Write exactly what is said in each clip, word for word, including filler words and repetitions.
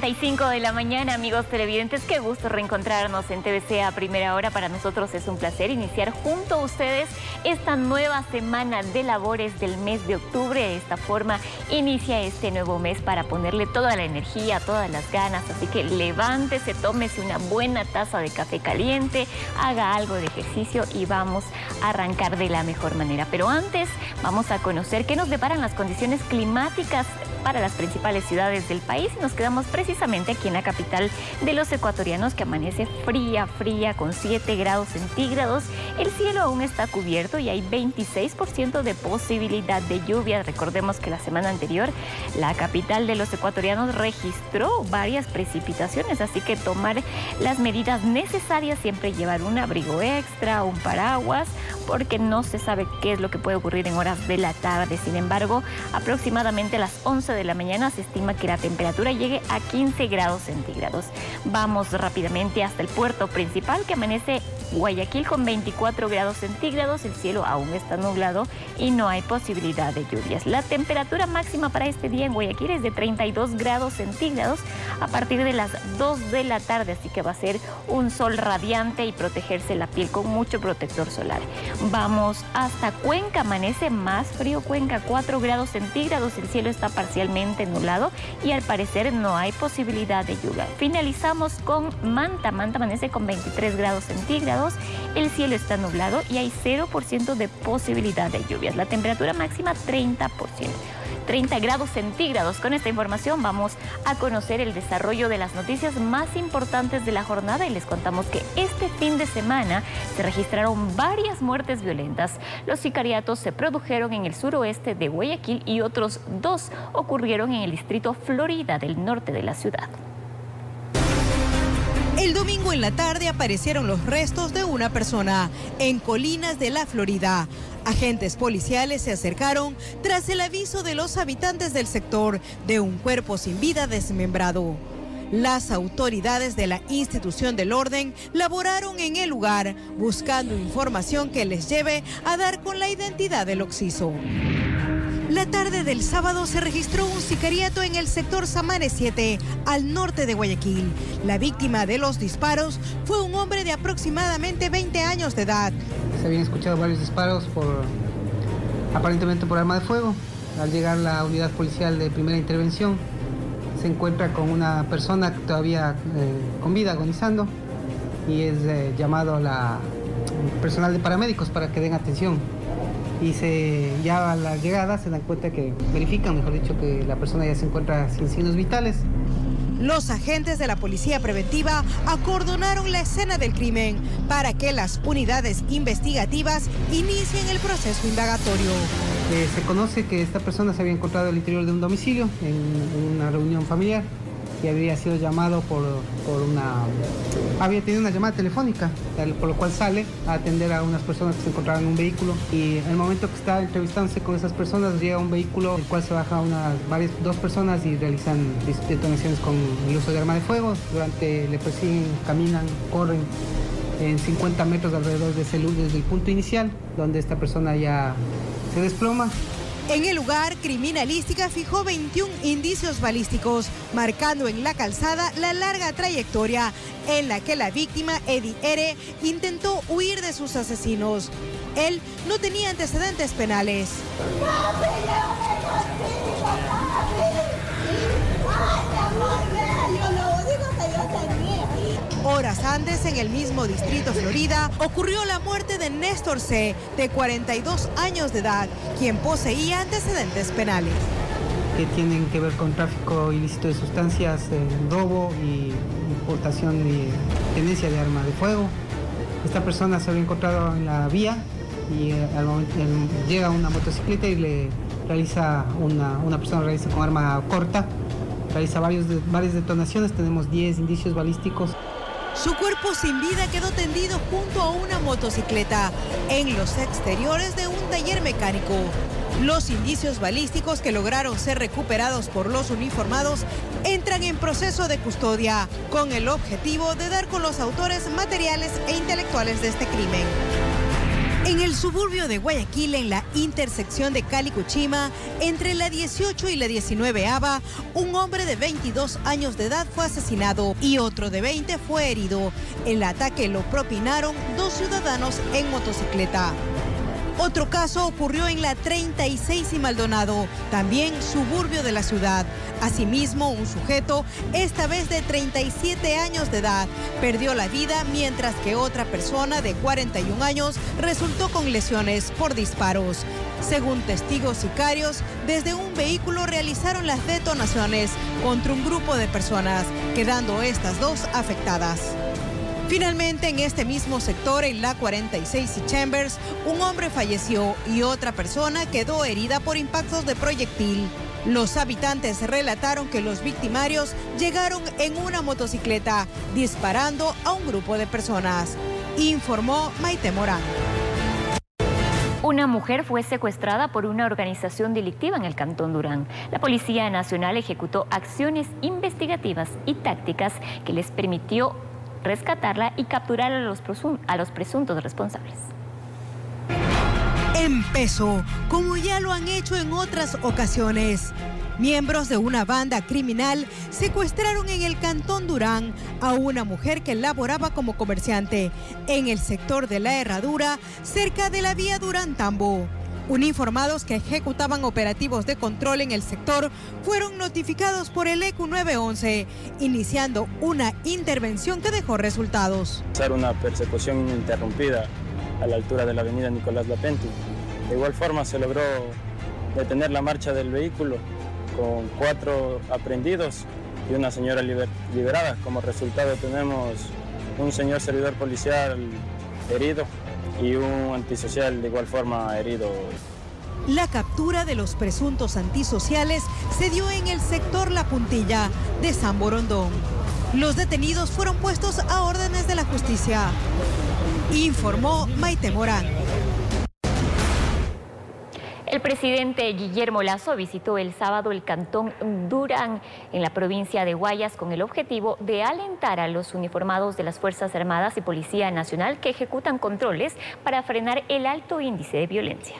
treinta y cinco de la mañana, amigos televidentes, qué gusto reencontrarnos en T V C a primera hora. Para nosotros es un placer iniciar junto a ustedes esta nueva semana de labores del mes de octubre. De esta forma inicia este nuevo mes para ponerle toda la energía, todas las ganas. Así que levántese, tómese una buena taza de café caliente, haga algo de ejercicio y vamos a arrancar de la mejor manera. Pero antes vamos a conocer qué nos deparan las condiciones climáticas para las principales ciudades del país. Nos quedamos precisamente aquí en la capital de los ecuatorianos, que amanece fría, fría, con siete grados centígrados. El cielo aún está cubierto y hay veintiséis por ciento de posibilidad de lluvia. Recordemos que la semana anterior la capital de los ecuatorianos registró varias precipitaciones, así que tomar las medidas necesarias, siempre llevar un abrigo extra, un paraguas, porque no se sabe qué es lo que puede ocurrir en horas de la tarde. Sin embargo, aproximadamente a las once de la mañana se estima que la temperatura llegue a quince grados centígrados. Vamos rápidamente hasta el puerto principal, que amanece Guayaquil con veinticuatro grados centígrados. El cielo aún está nublado y no hay posibilidad de lluvias. La temperatura máxima para este día en Guayaquil es de treinta y dos grados centígrados a partir de las dos de la tarde, así que va a ser un sol radiante y protegerse la piel con mucho protector solar. Vamos hasta Cuenca, amanece más frío Cuenca, cuatro grados centígrados. El cielo está parcialmente nublado y al parecer no hay posibilidad de lluvia. Finalizamos con Manta. Manta amanece con veintitrés grados centígrados. El cielo está nublado y hay cero por ciento de posibilidad de lluvias. La temperatura máxima treinta por ciento. treinta grados centígrados. Con esta información vamos a conocer el desarrollo de las noticias más importantes de la jornada y les contamos que este fin de semana se registraron varias muertes violentas. Los sicariatos se produjeron en el suroeste de Guayaquil y otros dos ocurrieron en el distrito Florida del norte de la ciudad. El domingo en la tarde aparecieron los restos de una persona en Colinas de la Florida. Agentes policiales se acercaron tras el aviso de los habitantes del sector de un cuerpo sin vida desmembrado. Las autoridades de la institución del orden laboraron en el lugar buscando información que les lleve a dar con la identidad del occiso. La tarde del sábado se registró un sicariato en el sector Samane siete, al norte de Guayaquil. La víctima de los disparos fue un hombre de aproximadamente veinte años de edad. Se habían escuchado varios disparos, por, aparentemente por arma de fuego. Al llegar la unidad policial de primera intervención, se encuentra con una persona todavía eh, con vida, agonizando, y es eh, llamado a la personal de paramédicos para que den atención. Y se, ya a la llegada se dan cuenta que, verifican, mejor dicho, que la persona ya se encuentra sin signos vitales. Los agentes de la policía preventiva acordonaron la escena del crimen para que las unidades investigativas inicien el proceso indagatorio. Eh, se conoce que esta persona se había encontrado al interior de un domicilio, en, en una reunión familiar, y había sido llamado por, por una... había tenido una llamada telefónica, por lo cual sale a atender a unas personas que se encontraban en un vehículo, y en el momento que está entrevistándose con esas personas llega un vehículo del cual se baja unas, varias, dos personas y realizan detonaciones con el uso de arma de fuego. Durante le persiguen, caminan, corren en cincuenta metros alrededor de ese lugar, desde el punto inicial, donde esta persona ya se desploma. En el lugar, Criminalística fijó veintiún indicios balísticos, marcando en la calzada la larga trayectoria en la que la víctima, Eddie R., intentó huir de sus asesinos. Él no tenía antecedentes penales. Horas antes, en el mismo distrito Florida, ocurrió la muerte de Néstor C., de cuarenta y dos años de edad, quien poseía antecedentes penales. Que tienen que ver con tráfico ilícito de sustancias, eh, robo y importación y tenencia de arma de fuego. Esta persona se había encontrado en la vía y eh, al momento, eh, llega una motocicleta y le realiza una, una persona realiza con arma corta, realiza varios, varias detonaciones. Tenemos diez indicios balísticos. Su cuerpo sin vida quedó tendido junto a una motocicleta en los exteriores de un taller mecánico. Los indicios balísticos que lograron ser recuperados por los uniformados entran en proceso de custodia con el objetivo de dar con los autores materiales e intelectuales de este crimen. En el suburbio de Guayaquil, en la intersección de Cali-Cuchima, entre la dieciocho y la diecinueve ava, un hombre de veintidós años de edad fue asesinado y otro de veinte fue herido. El ataque lo propinaron dos ciudadanos en motocicleta. Otro caso ocurrió en la treinta y seis y Maldonado, también suburbio de la ciudad. Asimismo, un sujeto, esta vez de treinta y siete años de edad, perdió la vida, mientras que otra persona de cuarenta y un años resultó con lesiones por disparos. Según testigos sicarios, desde un vehículo realizaron las detonaciones contra un grupo de personas, quedando estas dos afectadas. Finalmente, en este mismo sector, en la cuarenta y seis y Chambers, un hombre falleció y otra persona quedó herida por impactos de proyectil. Los habitantes relataron que los victimarios llegaron en una motocicleta disparando a un grupo de personas, informó Maite Morán. Una mujer fue secuestrada por una organización delictiva en el Cantón Durán. La Policía Nacional ejecutó acciones investigativas y tácticas que les permitió rescatarla y capturar a los, a los presuntos responsables. Empezó, como ya lo han hecho en otras ocasiones. Miembros de una banda criminal secuestraron en el Cantón Durán a una mujer que laboraba como comerciante en el sector de la Herradura, cerca de la vía Durán-Tambo. Uniformados que ejecutaban operativos de control en el sector fueron notificados por el E Q nueve once, iniciando una intervención que dejó resultados. Una persecución ininterrumpida a la altura de la avenida Nicolás Lapenti. De igual forma se logró detener la marcha del vehículo con cuatro aprehendidos y una señora liber liberada. Como resultado tenemos un señor servidor policial herido y un antisocial de igual forma herido. La captura de los presuntos antisociales se dio en el sector La Puntilla de San Borondón. Los detenidos fueron puestos a órdenes de la justicia, informó Maite Morán. El presidente Guillermo Lasso visitó el sábado el Cantón Durán en la provincia de Guayas con el objetivo de alentar a los uniformados de las Fuerzas Armadas y Policía Nacional que ejecutan controles para frenar el alto índice de violencia.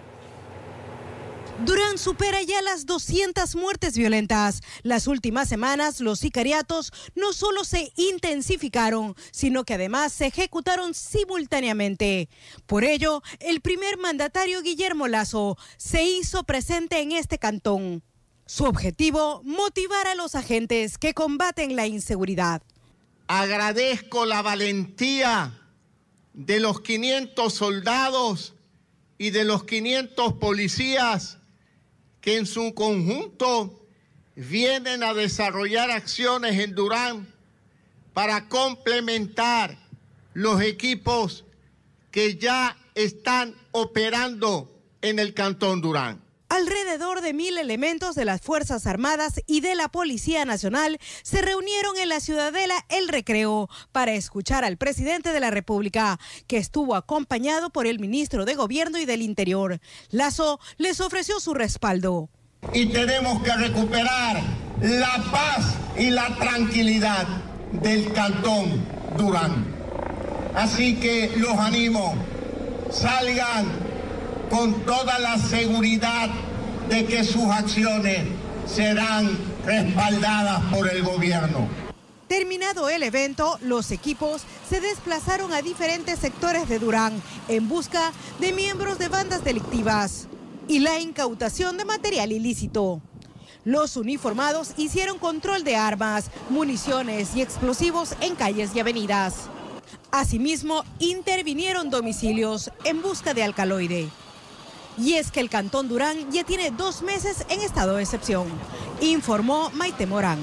Durán supera ya las doscientas muertes violentas. Las últimas semanas los sicariatos no solo se intensificaron, sino que además se ejecutaron simultáneamente. Por ello, el primer mandatario Guillermo Lasso se hizo presente en este cantón. Su objetivo, motivar a los agentes que combaten la inseguridad. Agradezco la valentía de los quinientos soldados y de los quinientos policías que en su conjunto vienen a desarrollar acciones en Durán para complementar los equipos que ya están operando en el Cantón Durán. Alrededor de mil elementos de las Fuerzas Armadas y de la Policía Nacional se reunieron en la Ciudadela El Recreo para escuchar al presidente de la República, que estuvo acompañado por el ministro de Gobierno y del Interior. Lasso les ofreció su respaldo. Y tenemos que recuperar la paz y la tranquilidad del Cantón Durán. Así que los animo, salgan con toda la seguridad de que sus acciones serán respaldadas por el gobierno. Terminado el evento, los equipos se desplazaron a diferentes sectores de Durán en busca de miembros de bandas delictivas y la incautación de material ilícito. Los uniformados hicieron control de armas, municiones y explosivos en calles y avenidas. Asimismo, intervinieron domicilios en busca de alcaloide. Y es que el Cantón Durán ya tiene dos meses en estado de excepción, informó Maite Morán.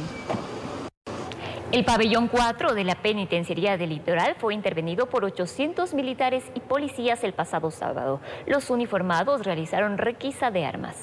El pabellón cuatro de la Penitenciaría del Litoral fue intervenido por ochocientos militares y policías el pasado sábado. Los uniformados realizaron requisa de armas.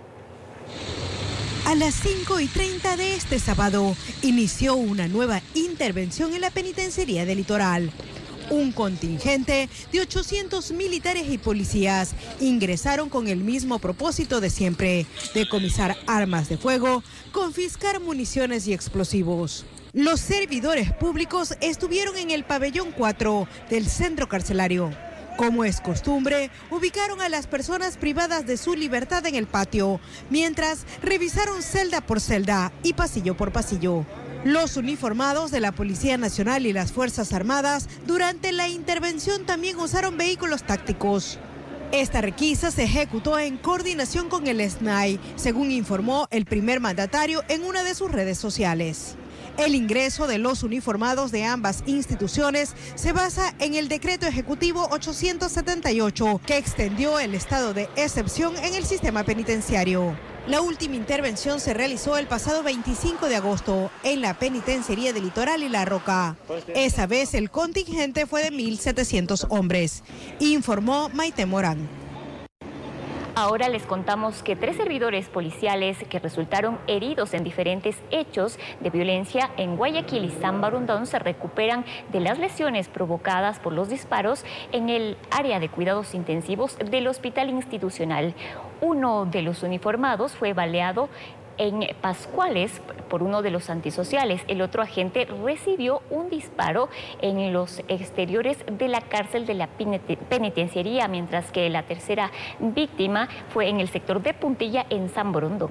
A las cinco y treinta de este sábado inició una nueva intervención en la Penitenciaría del Litoral. Un contingente de ochocientos militares y policías ingresaron con el mismo propósito de siempre, decomisar armas de fuego, confiscar municiones y explosivos. Los servidores públicos estuvieron en el pabellón cuatro del centro carcelario. Como es costumbre, ubicaron a las personas privadas de su libertad en el patio, mientras revisaron celda por celda y pasillo por pasillo. Los uniformados de la Policía Nacional y las Fuerzas Armadas durante la intervención también usaron vehículos tácticos. Esta requisa se ejecutó en coordinación con el S N A I, según informó el primer mandatario en una de sus redes sociales. El ingreso de los uniformados de ambas instituciones se basa en el decreto ejecutivo ochocientos setenta y ocho, que extendió el estado de excepción en el sistema penitenciario. La última intervención se realizó el pasado veinticinco de agosto en la penitenciaría del Litoral y La Roca. Esa vez el contingente fue de mil setecientos hombres, informó Maite Morán. Ahora les contamos que tres servidores policiales que resultaron heridos en diferentes hechos de violencia en Guayaquil y San Borondón se recuperan de las lesiones provocadas por los disparos en el área de cuidados intensivos del hospital institucional. Uno de los uniformados fue baleado en Pascuales por uno de los antisociales. El otro agente recibió un disparo en los exteriores de la cárcel de la penitenciaría, mientras que la tercera víctima fue en el sector de Puntilla en San Borondón.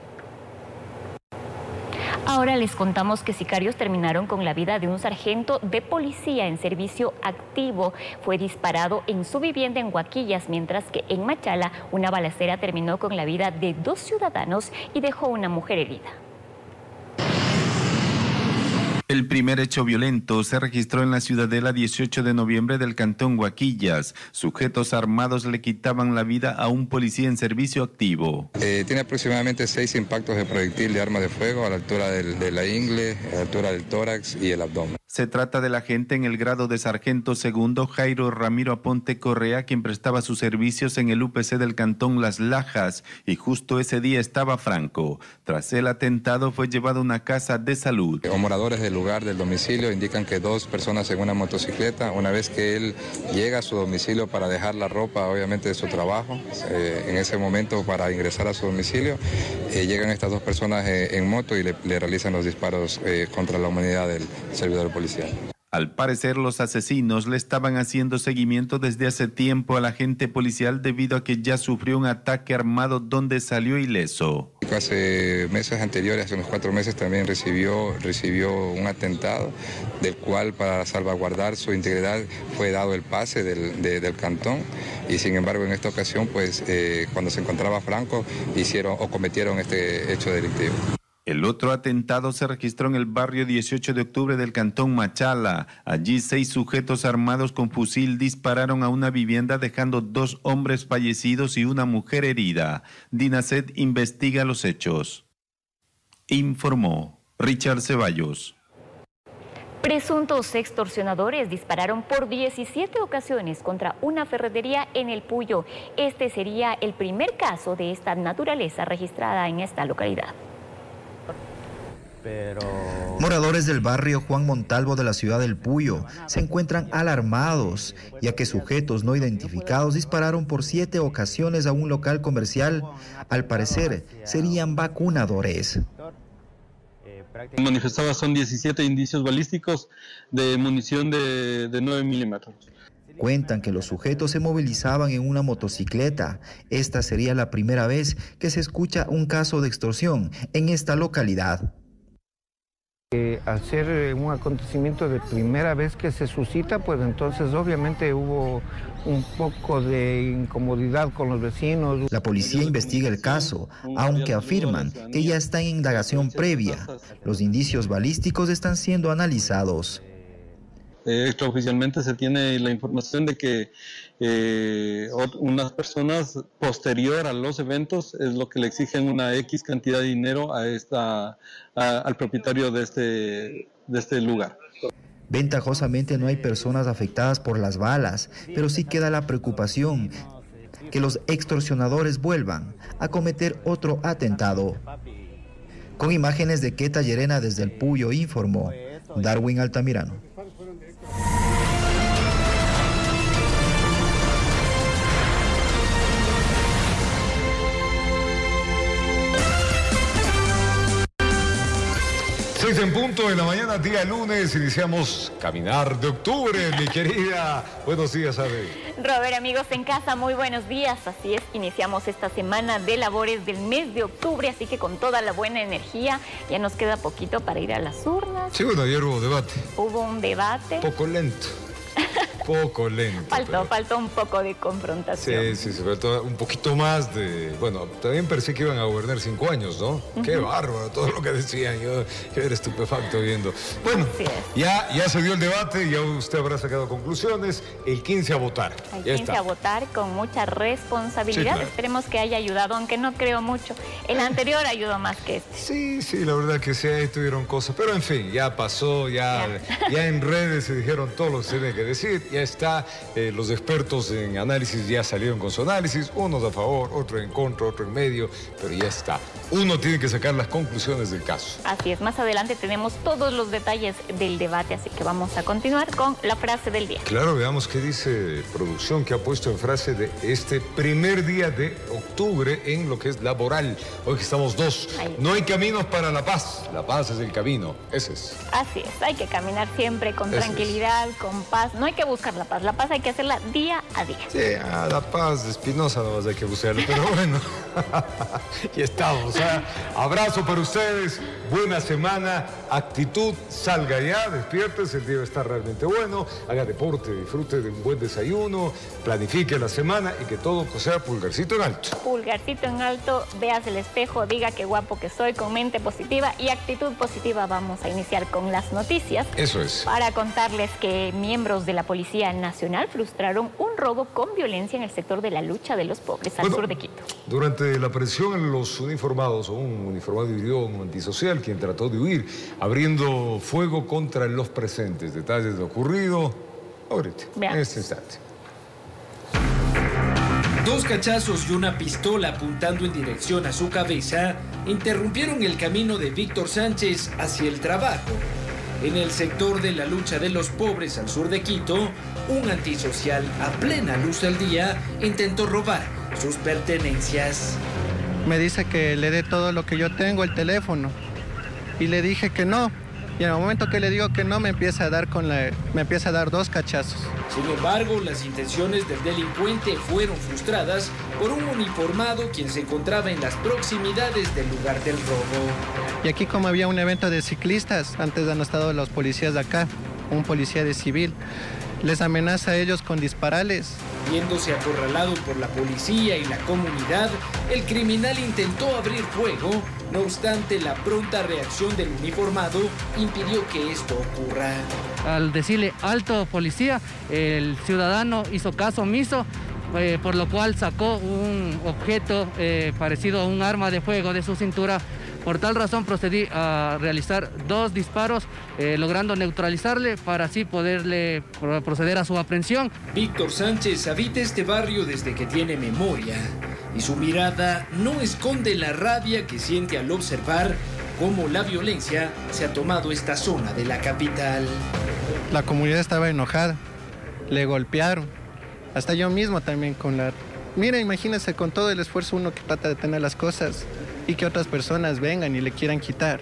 Ahora les contamos que sicarios terminaron con la vida de un sargento de policía en servicio activo. Fue disparado en su vivienda en Huaquillas, mientras que en Machala una balacera terminó con la vida de dos ciudadanos y dejó una mujer herida. El primer hecho violento se registró en la ciudadela dieciocho de noviembre del cantón Huaquillas. Sujetos armados le quitaban la vida a un policía en servicio activo. Eh, tiene aproximadamente seis impactos de proyectil de arma de fuego a la altura del, de la ingle, a la altura del tórax y el abdomen. Se trata del agente en el grado de sargento segundo Jairo Ramiro Aponte Correa, quien prestaba sus servicios en el U P C del cantón Las Lajas, y justo ese día estaba Franco. Tras el atentado fue llevado a una casa de salud. Los moradores del lugar del domicilio indican que dos personas en una motocicleta, una vez que él llega a su domicilio para dejar la ropa, obviamente de su trabajo, eh, en ese momento para ingresar a su domicilio, eh, llegan estas dos personas eh, en moto y le, le realizan los disparos eh, contra la humanidad del servidor policial. Al parecer, los asesinos le estaban haciendo seguimiento desde hace tiempo al agente policial debido a que ya sufrió un ataque armado donde salió ileso. Hace meses anteriores, hace unos cuatro meses, también recibió, recibió un atentado del cual, para salvaguardar su integridad, fue dado el pase del, de, del cantón, y sin embargo en esta ocasión, pues eh, cuando se encontraba Franco, hicieron o cometieron este hecho delictivo. El otro atentado se registró en el barrio dieciocho de octubre del cantón Machala. Allí seis sujetos armados con fusil dispararon a una vivienda, dejando dos hombres fallecidos y una mujer herida. DINASED investiga los hechos. Informó Richard Ceballos. Presuntos extorsionadores dispararon por diecisiete ocasiones contra una ferretería en El Puyo. Este sería el primer caso de esta naturaleza registrada en esta localidad. Pero... Moradores del barrio Juan Montalvo de la ciudad del Puyo se encuentran alarmados, ya que sujetos no identificados dispararon por siete ocasiones a un local comercial. Al parecer, serían vacunadores. Manifestaba son diecisiete indicios balísticos de munición de, de nueve milímetros. Cuentan que los sujetos se movilizaban en una motocicleta. Esta sería la primera vez que se escucha un caso de extorsión en esta localidad. Eh, al ser un acontecimiento de primera vez que se suscita, pues entonces obviamente hubo un poco de incomodidad con los vecinos. La policía investiga el caso, aunque afirman que ya está en indagación previa. Los indicios balísticos están siendo analizados. Eh, extraoficialmente se tiene la información de que eh, unas personas posterior a los eventos es lo que le exigen una X cantidad de dinero a esta, a, al propietario de este, de este lugar. Ventajosamente no hay personas afectadas por las balas, pero sí queda la preocupación que los extorsionadores vuelvan a cometer otro atentado. Con imágenes de Queta Llerena desde El Puyo, informó Darwin Altamirano. Seis en punto de la mañana, día lunes, iniciamos Caminar de Octubre, mi querida. Buenos días, Ave. Robert, amigos en casa, muy buenos días. Así es, iniciamos esta semana de labores del mes de octubre, así que con toda la buena energía, ya nos queda poquito para ir a las urnas. Sí, bueno, ayer hubo debate. Hubo un debate. Poco lento. Poco lento. Faltó, pero... faltó un poco de confrontación. Sí, sí, se faltó un poquito más de... Bueno, también parecía que iban a gobernar cinco años, ¿no? Uh-huh. Qué bárbaro, todo lo que decían. Yo, yo era estupefacto viendo. Bueno, ya, ya se dio el debate, ya usted habrá sacado conclusiones. El quince a votar. El ya quince está. a votar con mucha responsabilidad. Sí, claro. Esperemos que haya ayudado, aunque no creo mucho. El anterior ayudó más que este. Sí, sí, la verdad que sí, ahí tuvieron cosas. Pero en fin, ya pasó, ya, ya. ya en redes se dijeron todo lo que se tiene que decir. Ya está, eh, los expertos en análisis ya salieron con su análisis, unos a favor, otro en contra, otro en medio, pero ya está. Uno tiene que sacar las conclusiones del caso. Así es, más adelante tenemos todos los detalles del debate, así que vamos a continuar con la frase del día. Claro, veamos qué dice producción que ha puesto en frase de este primer día de octubre en lo que es laboral. Hoy que estamos dos, Ahí. no hay caminos para la paz, la paz es el camino, ese es. Así es, hay que caminar siempre con ese tranquilidad, es. con paz, no hay que buscar la paz, la paz hay que hacerla día a día. Sí, a la paz de Espinosa no vas a hay que buscarla, pero bueno, ya estamos. ¿eh? Abrazo para ustedes, buena semana, actitud, salga ya, despiértese, el día está realmente bueno, haga deporte, disfrute de un buen desayuno, planifique la semana y que todo sea pulgarcito en alto. Pulgarcito en alto, veas el espejo, diga qué guapo que soy, con mente positiva y actitud positiva. Vamos a iniciar con las noticias. Eso es. Para contarles que miembros de la Policía Nacional frustraron un robo con violencia en el sector de la lucha de los pobres al bueno, sur de Quito. Durante la presión en los uniformados, un uniformado hirió a un antisocial quien trató de huir, abriendo fuego contra los presentes. Detalles de lo ocurrido ahorita, Veamos. en este instante. Dos cachazos y una pistola apuntando en dirección a su cabeza interrumpieron el camino de Víctor Sánchez hacia el trabajo. En el sector de la lucha de los pobres al sur de Quito, un antisocial a plena luz del día intentó robar sus pertenencias. Me dice que le dé todo lo que yo tengo, el teléfono, y le dije que no. Y en el momento que le digo que no, me empieza a dar con la, me empieza a dar dos cachazos. Sin embargo, las intenciones del delincuente fueron frustradas por un uniformado quien se encontraba en las proximidades del lugar del robo. Y aquí, como había un evento de ciclistas, antes han estado los policías de acá, un policía de civil, les amenaza a ellos con dispararles. Viéndose acorralado por la policía y la comunidad, el criminal intentó abrir fuego. No obstante, la pronta reacción del uniformado impidió que esto ocurra. Al decirle alto policía, el ciudadano hizo caso omiso, eh, por lo cual sacó un objeto eh, parecido a un arma de fuego de su cintura. Por tal razón procedí a realizar dos disparos, eh, logrando neutralizarle para así poderle proceder a su aprehensión. Víctor Sánchez habita este barrio desde que tiene memoria y su mirada no esconde la rabia que siente al observar cómo la violencia se ha tomado esta zona de la capital. La comunidad estaba enojada, le golpearon, hasta yo mismo también con la... Mira, imagínense con todo el esfuerzo uno que trata de tener las cosas y que otras personas vengan y le quieran quitar.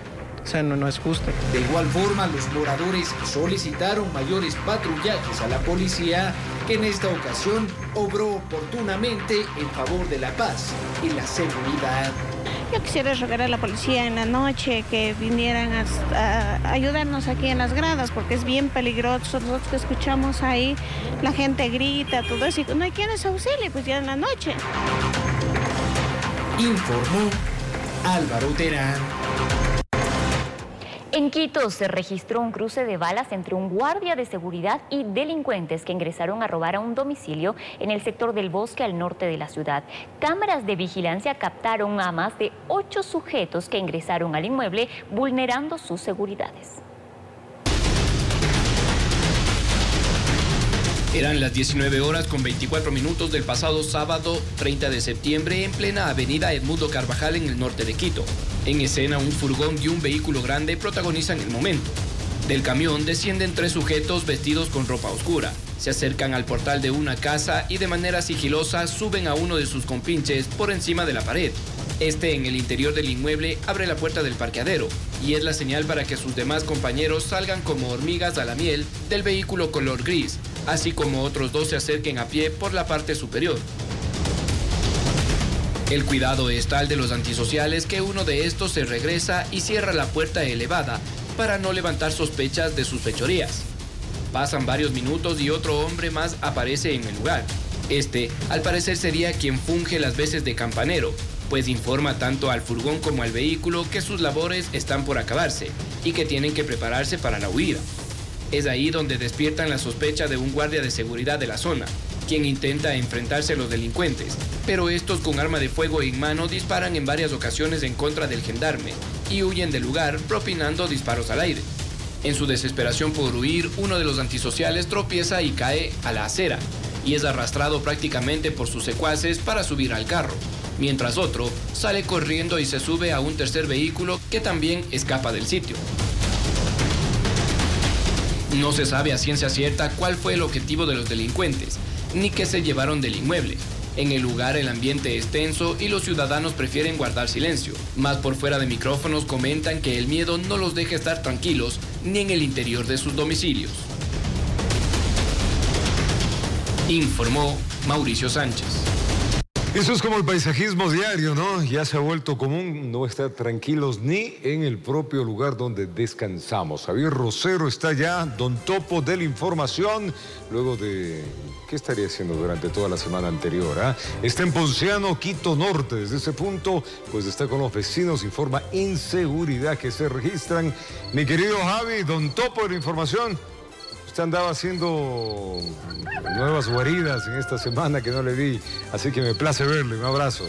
O sea, no, no es justo. De igual forma, los moradores solicitaron mayores patrullajes a la policía, que en esta ocasión obró oportunamente en favor de la paz y la seguridad. Yo quisiera rogar a la policía en la noche que vinieran a, a ayudarnos aquí en las gradas, porque es bien peligroso. Nosotros que escuchamos ahí, la gente grita, todo eso, y no hay quienes auxilien, pues ya en la noche. Informó Álvaro Terán. En Quito se registró un cruce de balas entre un guardia de seguridad y delincuentes que ingresaron a robar a un domicilio en el sector del Bosque al norte de la ciudad. Cámaras de vigilancia captaron a más de ocho sujetos que ingresaron al inmueble vulnerando sus seguridades. Eran las diecinueve horas con veinticuatro minutos del pasado sábado treinta de septiembre en plena avenida Edmundo Carvajal en el norte de Quito. En escena, un furgón y un vehículo grande protagonizan el momento. Del camión descienden tres sujetos vestidos con ropa oscura. Se acercan al portal de una casa y de manera sigilosa suben a uno de sus compinches por encima de la pared. Este, en el interior del inmueble, abre la puerta del parqueadero y es la señal para que sus demás compañeros salgan como hormigas a la miel del vehículo color gris, así como otros dos se acerquen a pie por la parte superior. El cuidado es tal de los antisociales que uno de estos se regresa y cierra la puerta elevada para no levantar sospechas de sus fechorías. Pasan varios minutos y otro hombre más aparece en el lugar. Este, al parecer, sería quien funge las veces de campanero, pues informa tanto al furgón como al vehículo que sus labores están por acabarse y que tienen que prepararse para la huida. Es ahí donde despiertan la sospecha de un guardia de seguridad de la zona, quien intenta enfrentarse a los delincuentes, pero estos con arma de fuego en mano disparan en varias ocasiones en contra del gendarme y huyen del lugar propinando disparos al aire. En su desesperación por huir, uno de los antisociales tropieza y cae a la acera y es arrastrado prácticamente por sus secuaces para subir al carro, mientras otro sale corriendo y se sube a un tercer vehículo que también escapa del sitio. No se sabe a ciencia cierta cuál fue el objetivo de los delincuentes, ni qué se llevaron del inmueble. En el lugar el ambiente es tenso y los ciudadanos prefieren guardar silencio. Más por fuera de micrófonos comentan que el miedo no los deja estar tranquilos ni en el interior de sus domicilios. Informó Mauricio Sánchez. Eso es como el paisajismo diario, ¿no? Ya se ha vuelto común no estar tranquilos ni en el propio lugar donde descansamos. Javier Rosero está ya, Don Topo de la información, luego de... ¿Qué estaría haciendo durante toda la semana anterior? ¿eh? Está en Ponciano, Quito Norte. Desde ese punto, pues está con los vecinos, informa inseguridad que se registran. Mi querido Javi, Don Topo de la información. Usted andaba haciendo nuevas guaridas en esta semana que no le vi, así que me place verle. Un abrazo.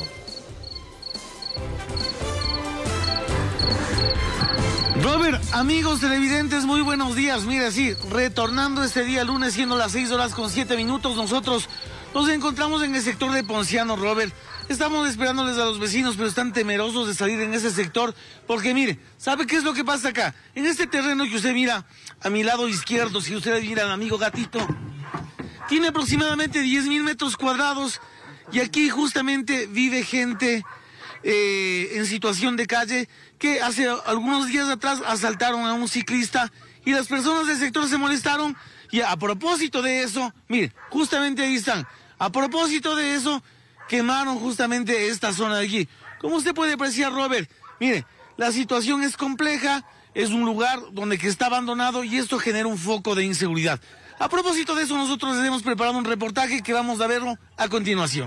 Robert, amigos televidentes, muy buenos días. Mira, sí, retornando este día lunes, siendo las seis horas con siete minutos, nosotros nos encontramos en el sector de Ponciano, Robert. Estamos esperándoles a los vecinos, pero están temerosos de salir en ese sector, porque mire, ¿sabe qué es lo que pasa acá? En este terreno que usted mira a mi lado izquierdo, si usted mira al amigo gatito, tiene aproximadamente diez mil metros cuadrados, y aquí justamente vive gente eh, en situación de calle, que hace algunos días atrás asaltaron a un ciclista, y las personas del sector se molestaron, y a propósito de eso, mire, justamente ahí están, a propósito de eso, quemaron justamente esta zona de aquí. Como usted puede apreciar, Robert, mire, la situación es compleja, es un lugar donde que está abandonado y esto genera un foco de inseguridad. A propósito de eso, nosotros les hemos preparado un reportaje que vamos a verlo a continuación.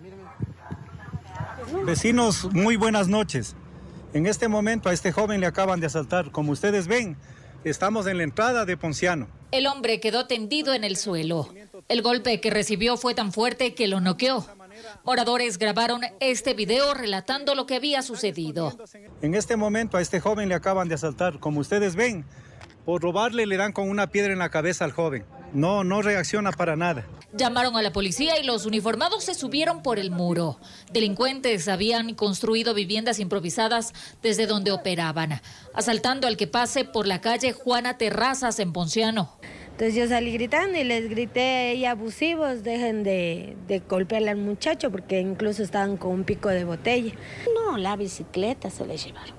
Vecinos, muy buenas noches. En este momento a este joven le acaban de asaltar. Como ustedes ven, estamos en la entrada de Ponciano. El hombre quedó tendido en el suelo. El golpe que recibió fue tan fuerte que lo noqueó. Moradores grabaron este video relatando lo que había sucedido. En este momento a este joven le acaban de asaltar. Como ustedes ven, por robarle le dan con una piedra en la cabeza al joven. No, no reacciona para nada. Llamaron a la policía y los uniformados se subieron por el muro. Delincuentes habían construido viviendas improvisadas desde donde operaban, asaltando al que pase por la calle Juana Terrazas en Ponciano. Entonces yo salí gritando y les grité a ella abusivos, dejen de, de golpearle al muchacho porque incluso estaban con un pico de botella. No, la bicicleta se le llevaron.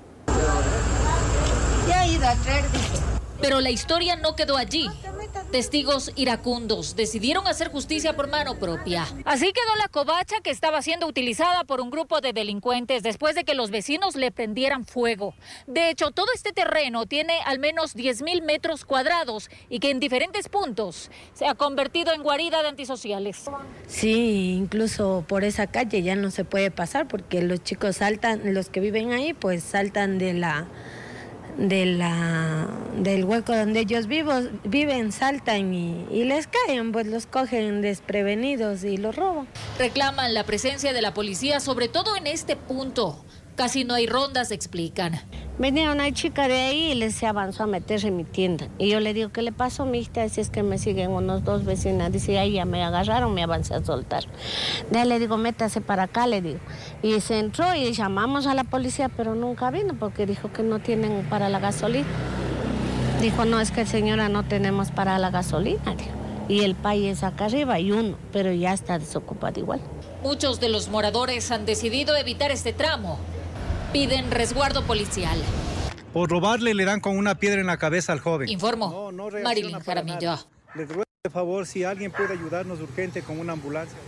Ya ha ido a traer, dije. Pero la historia no quedó allí. Testigos iracundos decidieron hacer justicia por mano propia. Así quedó la covacha que estaba siendo utilizada por un grupo de delincuentes después de que los vecinos le prendieran fuego. De hecho, todo este terreno tiene al menos diez mil metros cuadrados y que en diferentes puntos se ha convertido en guarida de antisociales. Sí, incluso por esa calle ya no se puede pasar porque los chicos saltan, los que viven ahí, pues saltan de la... De la, del hueco donde ellos vivos, viven, saltan y, y les caen, pues los cogen desprevenidos y los roban. Reclaman la presencia de la policía, sobre todo en este punto. Casi no hay rondas, explican. Venía una chica de ahí y les se avanzó a meterse en mi tienda. Y yo le digo, ¿qué le pasó, mijita? Si es que me siguen unos dos vecinas. Dice, ahí ya me agarraron, me avancé a soltar. De ahí le digo, métase para acá, le digo. Y se entró y llamamos a la policía, pero nunca vino porque dijo que no tienen para la gasolina. Dijo, no, es que señora no tenemos para la gasolina, dijo. Y el país acá arriba hay uno, pero ya está desocupado igual. Muchos de los moradores han decidido evitar este tramo. Piden resguardo policial. Por robarle le dan con una piedra en la cabeza al joven. Informó no, no Marilyn Jaramillo. Les ruego de favor si alguien puede ayudarnos urgente con una ambulancia.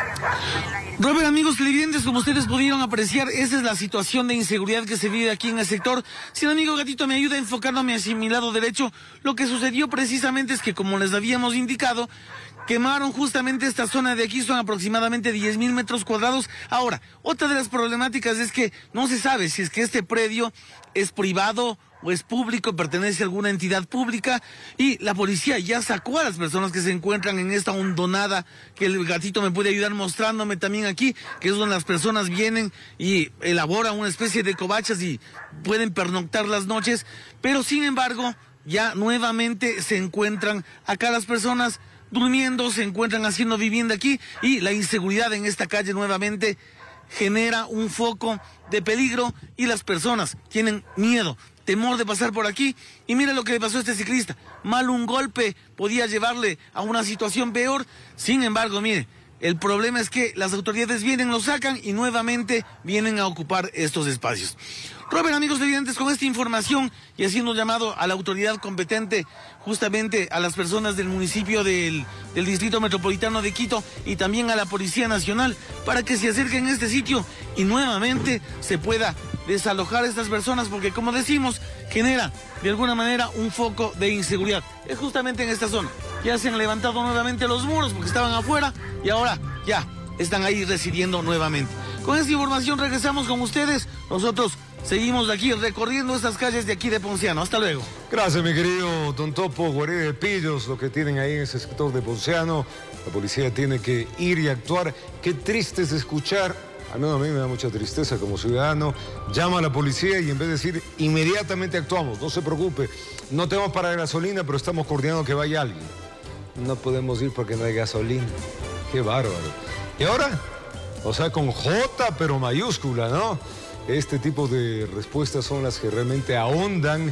Robert, amigos televidentes, como ustedes pudieron apreciar, esa es la situación de inseguridad que se vive aquí en el sector. Si el amigo Gatito me ayuda enfocándome hacia mi lado derecho, lo que sucedió precisamente es que, como les habíamos indicado, quemaron justamente esta zona de aquí, son aproximadamente diez mil metros cuadrados. Ahora, otra de las problemáticas es que no se sabe si es que este predio es privado o es público, pertenece a alguna entidad pública, y la policía ya sacó a las personas que se encuentran en esta hondonada, que el Gatito me puede ayudar mostrándome también aquí, que es donde las personas vienen y elaboran una especie de covachas y pueden pernoctar las noches, pero sin embargo, ya nuevamente se encuentran acá las personas durmiendo, se encuentran haciendo vivienda aquí, y la inseguridad en esta calle nuevamente genera un foco de peligro y las personas tienen miedo, temor de pasar por aquí. Y mira lo que le pasó a este ciclista. Mal un golpe podía llevarle a una situación peor. Sin embargo, mire, el problema es que las autoridades vienen, lo sacan y nuevamente vienen a ocupar estos espacios. Robert, amigos televidentes, con esta información y haciendo un llamado a la autoridad competente, justamente a las personas del municipio del, del Distrito Metropolitano de Quito y también a la Policía Nacional, para que se acerquen a este sitio y nuevamente se pueda desalojar a estas personas, porque, como decimos, genera de alguna manera un foco de inseguridad. Es justamente en esta zona. Ya se han levantado nuevamente los muros porque estaban afuera y ahora ya están ahí residiendo nuevamente. Con esta información regresamos con ustedes. Nosotros seguimos aquí recorriendo estas calles de aquí de Ponciano. Hasta luego. Gracias, mi querido Don Topo, guarida de pillos, lo que tienen ahí en ese sector de Ponciano. La policía tiene que ir y actuar. Qué triste es escuchar, al menos a mí me da mucha tristeza como ciudadano, llama a la policía y en vez de decir inmediatamente actuamos, no se preocupe, no tenemos para gasolina, pero estamos coordinando que vaya alguien. No podemos ir porque no hay gasolina. Qué bárbaro. ¿Y ahora? O sea, con J, pero mayúscula, ¿no? Este tipo de respuestas son las que realmente ahondan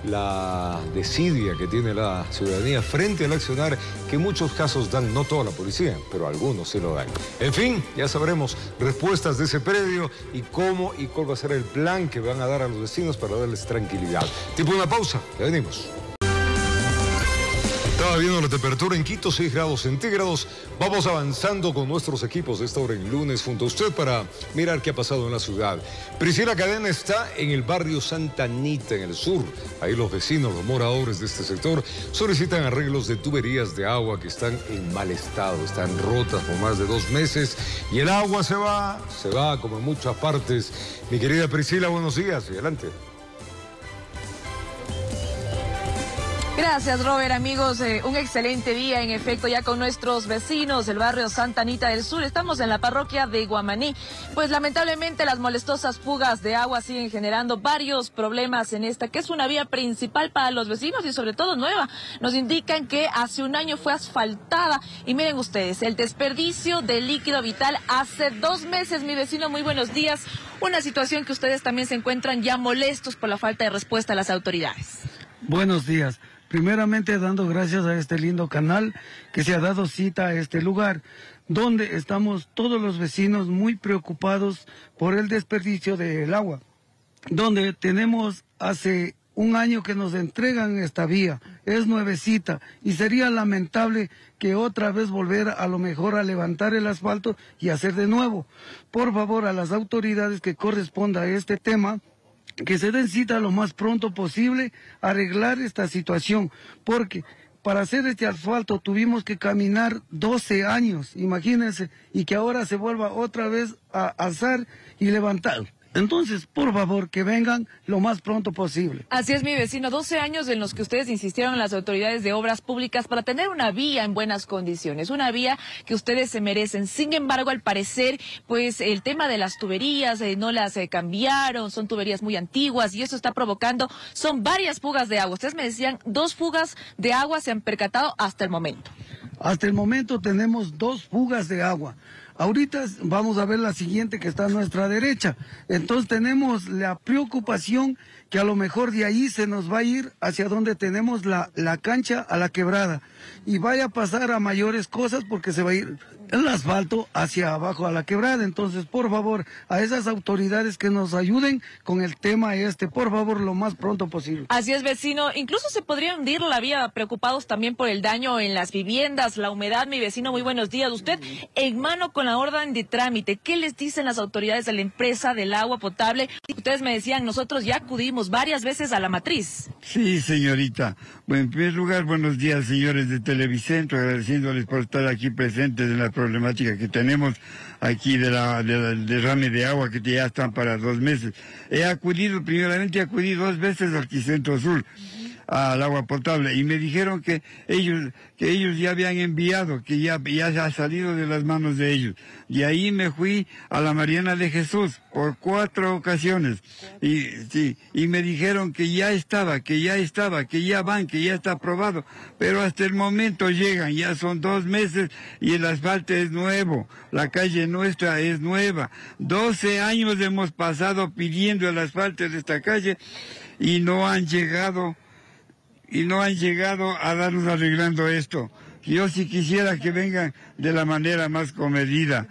la desidia que tiene la ciudadanía frente al accionar que en muchos casos dan, no toda la policía, pero algunos sí lo dan. En fin, ya sabremos respuestas de ese predio y cómo y cuál va a ser el plan que van a dar a los vecinos para darles tranquilidad. Tipo una pausa, ya venimos. Estaba viendo la temperatura en Quito, seis grados centígrados. Vamos avanzando con nuestros equipos de esta hora en lunes junto a usted para mirar qué ha pasado en la ciudad. Priscila Cadena está en el barrio Santa Anita, en el sur. Ahí los vecinos, los moradores de este sector, solicitan arreglos de tuberías de agua que están en mal estado, están rotas por más de dos meses y el agua se va, se va como en muchas partes. Mi querida Priscila, buenos días, adelante. Gracias, Robert. Amigos, eh, un excelente día, en efecto, ya con nuestros vecinos del barrio Santa Anita del Sur. Estamos en la parroquia de Guamaní. Pues lamentablemente las molestosas fugas de agua siguen generando varios problemas en esta, que es una vía principal para los vecinos y sobre todo nueva. Nos indican que hace un año fue asfaltada y miren ustedes, el desperdicio de líquido vital hace dos meses. Mi vecino, muy buenos días. Una situación que ustedes también se encuentran ya molestos por la falta de respuesta a las autoridades. Buenos días. Primeramente dando gracias a este lindo canal que se ha dado cita a este lugar, donde estamos todos los vecinos muy preocupados por el desperdicio del agua, donde tenemos hace un año que nos entregan esta vía, es nuevecita y sería lamentable que otra vez volver a lo mejor a levantar el asfalto y hacer de nuevo. Por favor, a las autoridades que corresponda a este tema, que se den cita lo más pronto posible a arreglar esta situación, porque para hacer este asfalto tuvimos que caminar doce años, imagínense, y que ahora se vuelva otra vez a alzar y levantar. Entonces, por favor, que vengan lo más pronto posible. Así es, mi vecino, doce años en los que ustedes insistieron en las autoridades de obras públicas para tener una vía en buenas condiciones, una vía que ustedes se merecen. Sin embargo, al parecer, pues el tema de las tuberías eh, no las eh, cambiaron, son tuberías muy antiguas y eso está provocando, son varias fugas de agua. Ustedes me decían, dos fugas de agua se han percatado hasta el momento. Hasta el momento tenemos dos fugas de agua. Ahorita vamos a ver la siguiente que está a nuestra derecha. Entonces tenemos la preocupación que a lo mejor de ahí se nos va a ir hacia donde tenemos la, la cancha a la quebrada. Y vaya a pasar a mayores cosas porque se va a ir el asfalto hacia abajo a la quebrada. Entonces, por favor, a esas autoridades que nos ayuden con el tema este, por favor, lo más pronto posible. Así es, vecino. Incluso se podría hundir la vía, preocupados también por el daño en las viviendas, la humedad. Mi vecino, muy buenos días. Usted, en mano con la orden de trámite, ¿qué les dicen las autoridades de la empresa del agua potable? Ustedes me decían, nosotros ya acudimos varias veces a la matriz. Sí, señorita. Bueno, en primer lugar, buenos días, señores de Televicentro, agradeciéndoles por estar aquí presentes en la problemática que tenemos aquí de la, de la, del derrame de agua que ya están para dos meses. He acudido, primeramente acudí dos veces al Quicentro Sur, al agua potable, y me dijeron que ellos que ellos ya habían enviado, que ya, ya ha salido de las manos de ellos. Y ahí me fui a la Mariana de Jesús por cuatro ocasiones, y, sí, y me dijeron que ya estaba, que ya estaba, que ya van, que ya está aprobado, pero hasta el momento llegan, ya son dos meses y el asfalto es nuevo, la calle nuestra es nueva. doce años hemos pasado pidiendo el asfalto de esta calle y no han llegado y no han llegado a darnos arreglando esto. Yo sí quisiera que vengan de la manera más comedida.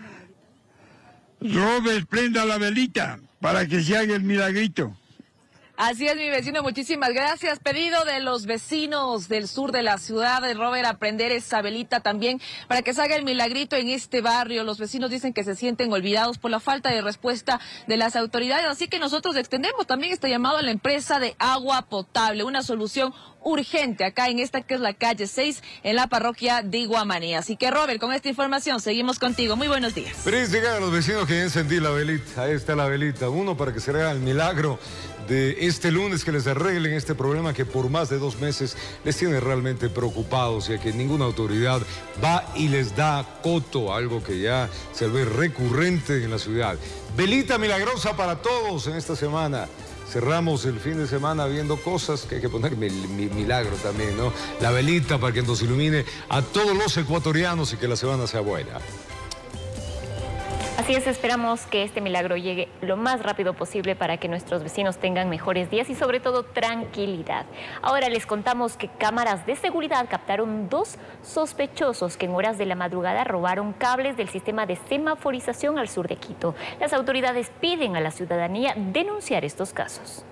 Robert, prenda la velita para que se haga el milagrito. Así es, mi vecino, muchísimas gracias. Pedido de los vecinos del sur de la ciudad de Robert a prender esa velita también para que se haga el milagrito en este barrio. Los vecinos dicen que se sienten olvidados por la falta de respuesta de las autoridades, así que nosotros extendemos también este llamado a la empresa de agua potable, una solución urgente acá en esta que es la calle seis en la parroquia de Guamaní. Así que, Robert, con esta información seguimos contigo. Muy buenos días. Feliz llegar a los vecinos que ya encendí la velita. Ahí está la velita. Uno, para que se haga el milagro de este lunes, que les arreglen este problema que por más de dos meses les tiene realmente preocupados, y a que ninguna autoridad va y les da coto, algo que ya se ve recurrente en la ciudad. Velita milagrosa para todos en esta semana. Cerramos el fin de semana viendo cosas que hay que poner mi, mi, milagro también, ¿no? La velita para que nos ilumine a todos los ecuatorianos y que la semana sea buena. Así es, esperamos que este milagro llegue lo más rápido posible para que nuestros vecinos tengan mejores días y sobre todo tranquilidad. Ahora les contamos que cámaras de seguridad captaron dos sospechosos que en horas de la madrugada robaron cables del sistema de semaforización al sur de Quito. Las autoridades piden a la ciudadanía denunciar estos casos.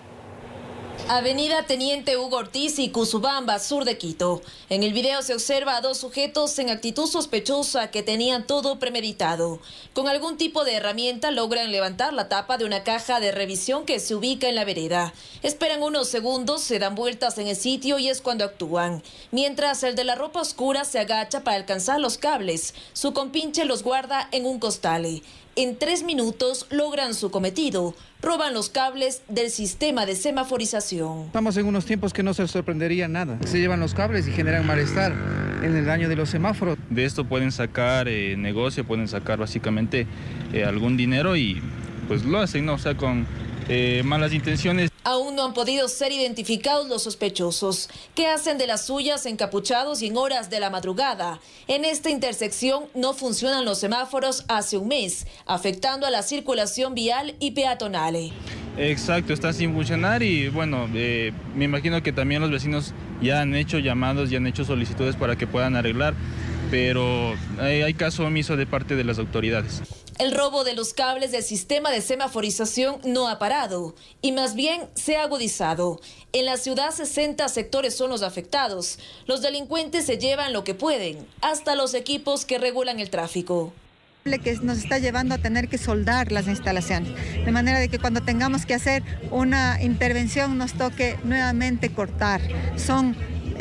Avenida Teniente Hugo Ortiz y Cusubamba, sur de Quito. En el video se observa a dos sujetos en actitud sospechosa que tenían todo premeditado. Con algún tipo de herramienta logran levantar la tapa de una caja de revisión que se ubica en la vereda. Esperan unos segundos, se dan vueltas en el sitio y es cuando actúan. Mientras el de la ropa oscura se agacha para alcanzar los cables, su compinche los guarda en un costal. En tres minutos logran su cometido. Roban los cables del sistema de semaforización. Estamos en unos tiempos que no se sorprendería nada. Se llevan los cables y generan malestar en el daño de los semáforos. De esto pueden sacar eh, negocio, pueden sacar básicamente eh, algún dinero y pues lo hacen, ¿no? O sea, con eh, malas intenciones. Aún no han podido ser identificados los sospechosos, que hacen de las suyas encapuchados y en horas de la madrugada. En esta intersección no funcionan los semáforos hace un mes, afectando a la circulación vial y peatonal. Exacto, está sin funcionar y bueno, eh, me imagino que también los vecinos ya han hecho llamados, ya han hecho solicitudes para que puedan arreglar, pero hay, hay caso omiso de parte de las autoridades. El robo de los cables del sistema de semaforización no ha parado y más bien se ha agudizado. En la ciudad sesenta sectores son los afectados. Los delincuentes se llevan lo que pueden, hasta los equipos que regulan el tráfico. Que nos está llevando a tener que soldar las instalaciones, de manera de que cuando tengamos que hacer una intervención nos toque nuevamente cortar. Son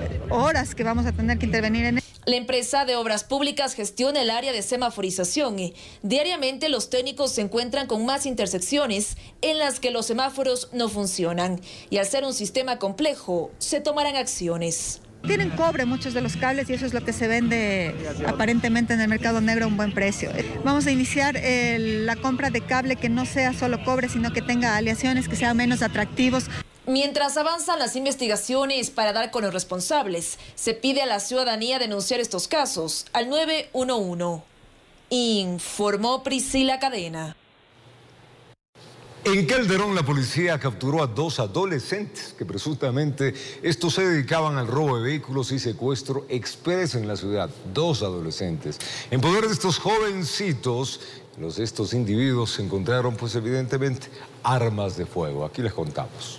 horas que vamos a tener que intervenir en. La empresa de obras públicas gestiona el área de semaforización. Diariamente los técnicos se encuentran con más intersecciones en las que los semáforos no funcionan y al ser un sistema complejo se tomarán acciones. Tienen cobre muchos de los cables y eso es lo que se vende aparentemente en el mercado negro a un buen precio. Vamos a iniciar el, la compra de cable que no sea solo cobre, sino que tenga aleaciones que sean menos atractivos. Mientras avanzan las investigaciones para dar con los responsables, se pide a la ciudadanía denunciar estos casos al nueve uno uno. Informó Priscila Cadena. En Calderón, la policía capturó a dos adolescentes que presuntamente estos se dedicaban al robo de vehículos y secuestro expreso en la ciudad. Dos adolescentes. En poder de estos jovencitos, los de estos individuos encontraron, pues evidentemente, armas de fuego. Aquí les contamos.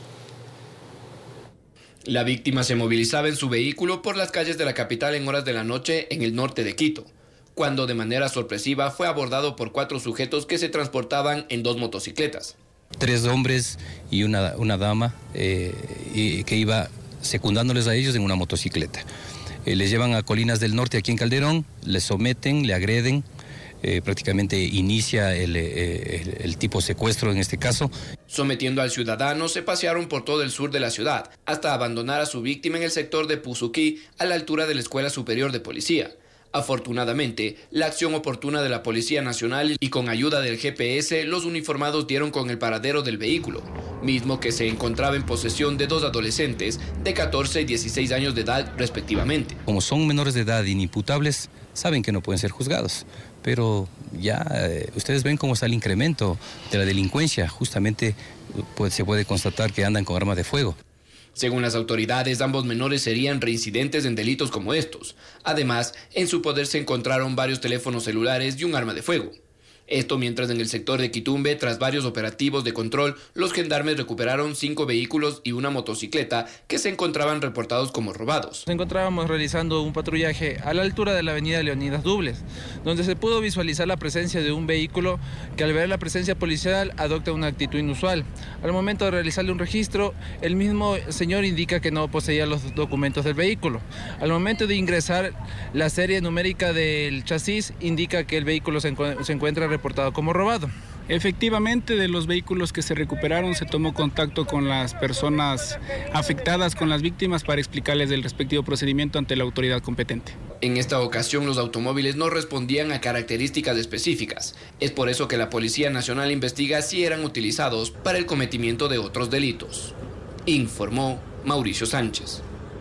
La víctima se movilizaba en su vehículo por las calles de la capital en horas de la noche en el norte de Quito, cuando de manera sorpresiva fue abordado por cuatro sujetos que se transportaban en dos motocicletas. Tres hombres y una, una dama eh, y, que iba secundándoles a ellos en una motocicleta. Eh, les llevan a Colinas del Norte, aquí en Calderón, les someten, le agreden, eh, prácticamente inicia el, eh, el, el tipo secuestro en este caso. Sometiendo al ciudadano, se pasearon por todo el sur de la ciudad, hasta abandonar a su víctima en el sector de Puzuquí, a la altura de la Escuela Superior de Policía. Afortunadamente, la acción oportuna de la Policía Nacional y con ayuda del G P S, los uniformados dieron con el paradero del vehículo, mismo que se encontraba en posesión de dos adolescentes de catorce y dieciséis años de edad respectivamente. Como son menores de edad inimputables, saben que no pueden ser juzgados, pero ya eh, ustedes ven cómo está el incremento de la delincuencia, justamente pues, se puede constatar que andan con armas de fuego. Según las autoridades, ambos menores serían reincidentes en delitos como estos. Además, en su poder se encontraron varios teléfonos celulares y un arma de fuego. Esto mientras en el sector de Quitumbe, tras varios operativos de control, los gendarmes recuperaron cinco vehículos y una motocicleta que se encontraban reportados como robados. Nos encontrábamos realizando un patrullaje a la altura de la avenida Leonidas Dubles, donde se pudo visualizar la presencia de un vehículo que al ver la presencia policial adopta una actitud inusual. Al momento de realizarle un registro, el mismo señor indica que no poseía los documentos del vehículo. Al momento de ingresar, la serie numérica del chasis indica que el vehículo se, encu se encuentra reportado como robado. Efectivamente, de los vehículos que se recuperaron se tomó contacto con las personas afectadas, con las víctimas, para explicarles el respectivo procedimiento ante la autoridad competente. En esta ocasión los automóviles no respondían a características específicas. Es por eso que la Policía Nacional investiga si eran utilizados para el cometimiento de otros delitos. Informó Mauricio Sánchez.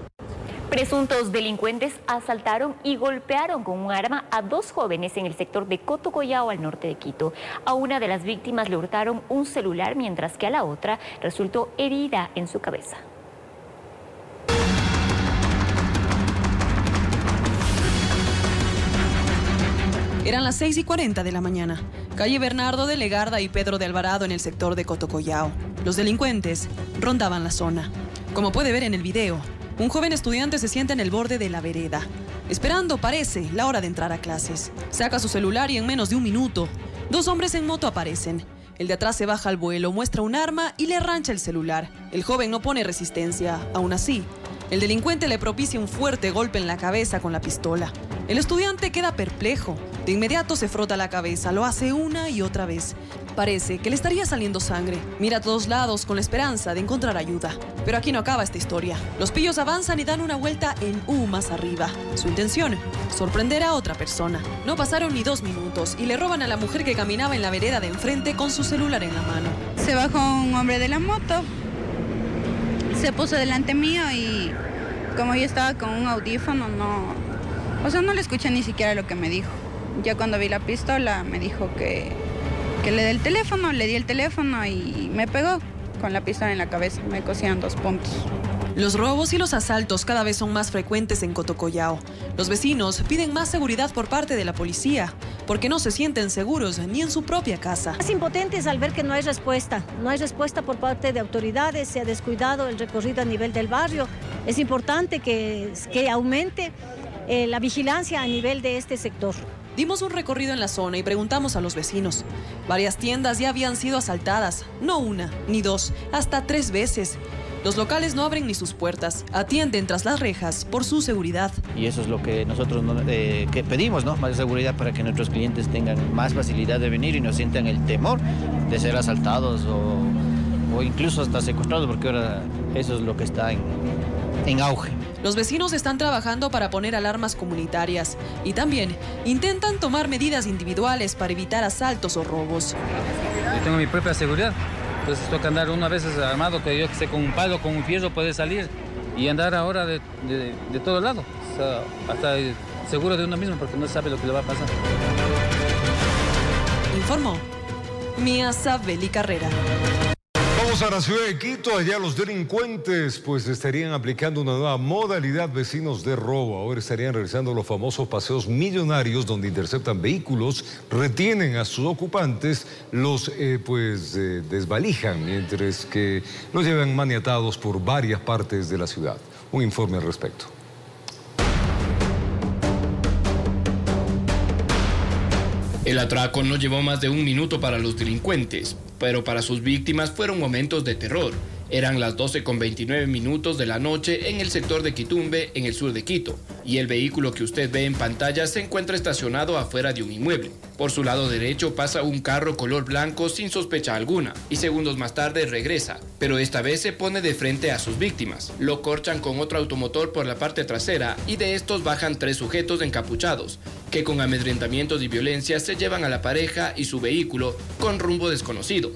Presuntos delincuentes asaltaron y golpearon con un arma a dos jóvenes en el sector de Cotocollao, al norte de Quito. A una de las víctimas le hurtaron un celular, mientras que a la otra resultó herida en su cabeza. Eran las seis y cuarenta de la mañana. Calle Bernardo de Legarda y Pedro de Alvarado en el sector de Cotocollao. Los delincuentes rondaban la zona. Como puede ver en el video, un joven estudiante se sienta en el borde de la vereda, esperando, parece, la hora de entrar a clases. Saca su celular y en menos de un minuto, dos hombres en moto aparecen. El de atrás se baja al vuelo, muestra un arma y le arrancha el celular. El joven no pone resistencia. Aún así, el delincuente le propicia un fuerte golpe en la cabeza con la pistola. El estudiante queda perplejo. De inmediato se frota la cabeza, lo hace una y otra vez. Parece que le estaría saliendo sangre. Mira a todos lados con la esperanza de encontrar ayuda. Pero aquí no acaba esta historia. Los pillos avanzan y dan una vuelta en U más arriba. Su intención, sorprender a otra persona. No pasaron ni dos minutos y le roban a la mujer que caminaba en la vereda de enfrente con su celular en la mano. Se bajó un hombre de la moto, se puso delante mío y como yo estaba con un audífono, no, o sea, no le escuché ni siquiera lo que me dijo. Ya cuando vi la pistola me dijo que, que le dé el teléfono, le di el teléfono y me pegó con la pistola en la cabeza, me cosían dos puntos. Los robos y los asaltos cada vez son más frecuentes en Cotocollao. Los vecinos piden más seguridad por parte de la policía, porque no se sienten seguros ni en su propia casa. Es impotentes al ver que no hay respuesta, no hay respuesta por parte de autoridades, se ha descuidado el recorrido a nivel del barrio. Es importante que, que aumente eh, la vigilancia a nivel de este sector. Dimos un recorrido en la zona y preguntamos a los vecinos. Varias tiendas ya habían sido asaltadas, no una, ni dos, hasta tres veces. Los locales no abren ni sus puertas, atienden tras las rejas por su seguridad. Y eso es lo que nosotros eh, que pedimos, ¿no? Más seguridad para que nuestros clientes tengan más facilidad de venir y no sientan el temor de ser asaltados o, o incluso hasta secuestrados, porque ahora eso es lo que está en, en auge. Los vecinos están trabajando para poner alarmas comunitarias y también intentan tomar medidas individuales para evitar asaltos o robos. Yo tengo mi propia seguridad. Entonces toca andar una vez armado, que yo que sé, con un palo, con un fierro puede salir y andar ahora de, de, de todo lado, o sea, hasta seguro de uno mismo porque no sabe lo que le va a pasar. Informó Mía Sabeli Carrera. Vamos a la ciudad de Quito. Allá los delincuentes pues estarían aplicando una nueva modalidad vecinos de robo. Ahora estarían realizando los famosos paseos millonarios, donde interceptan vehículos, retienen a sus ocupantes, los eh, pues eh, desvalijan, mientras que los llevan maniatados por varias partes de la ciudad. Un informe al respecto. El atraco no llevó más de un minuto para los delincuentes, pero para sus víctimas fueron momentos de terror. Eran las doce con veintinueve minutos de la noche en el sector de Quitumbe, en el sur de Quito, y el vehículo que usted ve en pantalla se encuentra estacionado afuera de un inmueble. Por su lado derecho pasa un carro color blanco sin sospecha alguna, y segundos más tarde regresa, pero esta vez se pone de frente a sus víctimas. Lo corchan con otro automotor por la parte trasera, y de estos bajan tres sujetos encapuchados, que con amedrentamientos y violencia se llevan a la pareja y su vehículo con rumbo desconocido.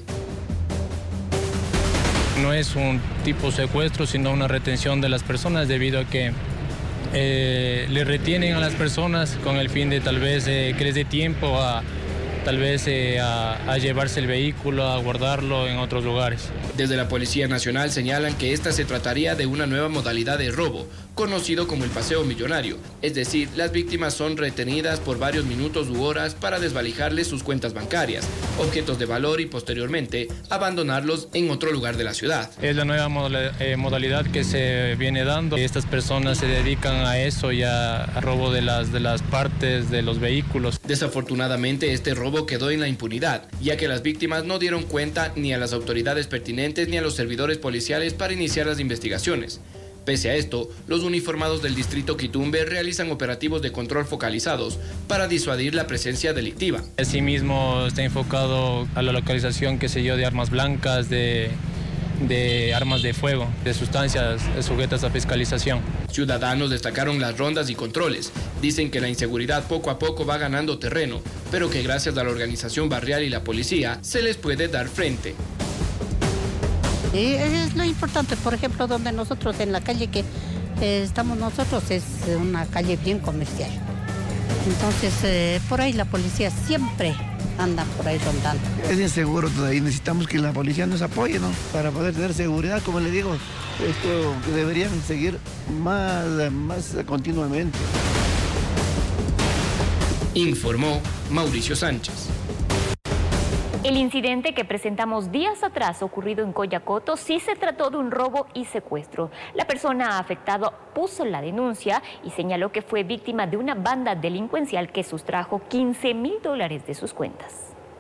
No es un tipo secuestro, sino una retención de las personas debido a que eh, le retienen a las personas con el fin de tal vez eh, que les dé tiempo a tal vez eh, a, a llevarse el vehículo, a guardarlo en otros lugares. Desde la Policía Nacional señalan que esta se trataría de una nueva modalidad de robo, conocido como el paseo millonario, es decir, las víctimas son retenidas por varios minutos u horas para desvalijarles sus cuentas bancarias, objetos de valor y posteriormente abandonarlos en otro lugar de la ciudad. Es la nueva modalidad que se viene dando. Estas personas se dedican a eso y a, a robo de las, de las partes de los vehículos. Desafortunadamente este robo quedó en la impunidad, ya que las víctimas no dieron cuenta ni a las autoridades pertinentes ni a los servidores policiales para iniciar las investigaciones. Pese a esto, los uniformados del distrito Quitumbe realizan operativos de control focalizados para disuadir la presencia delictiva. Asimismo está enfocado a la localización, qué sé yo, de armas blancas, de, de armas de fuego, de sustancias sujetas a fiscalización. Ciudadanos destacaron las rondas y controles. Dicen que la inseguridad poco a poco va ganando terreno, pero que gracias a la organización barrial y la policía se les puede dar frente. Y es lo importante, por ejemplo, donde nosotros en la calle que eh, estamos nosotros es una calle bien comercial. Entonces, eh, por ahí la policía siempre anda por ahí rondando. Es inseguro todavía, necesitamos que la policía nos apoye, ¿no? Para poder tener seguridad, como le digo, esto deberían seguir más, más continuamente. Informó Mauricio Sánchez. El incidente que presentamos días atrás ocurrido en Coyacoto sí se trató de un robo y secuestro. La persona afectada puso la denuncia y señaló que fue víctima de una banda delincuencial que sustrajo quince mil dólares de sus cuentas.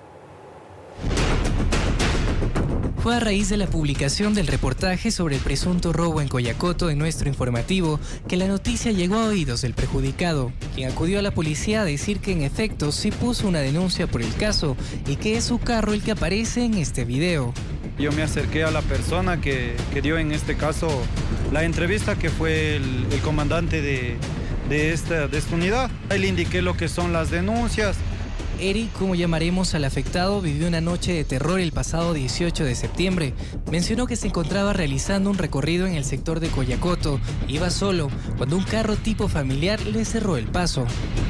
Fue a raíz de la publicación del reportaje sobre el presunto robo en Coyacoto en nuestro informativo que la noticia llegó a oídos del perjudicado, quien acudió a la policía a decir que en efecto sí puso una denuncia por el caso y que es su carro el que aparece en este video. Yo me acerqué a la persona que, que dio en este caso la entrevista, que fue el, el comandante de, de, esta, de esta unidad. Ahí le indiqué lo que son las denuncias. Eric, como llamaremos al afectado, vivió una noche de terror el pasado dieciocho de septiembre. Mencionó que se encontraba realizando un recorrido en el sector de Coyacoto. Iba solo cuando un carro tipo familiar le cerró el paso.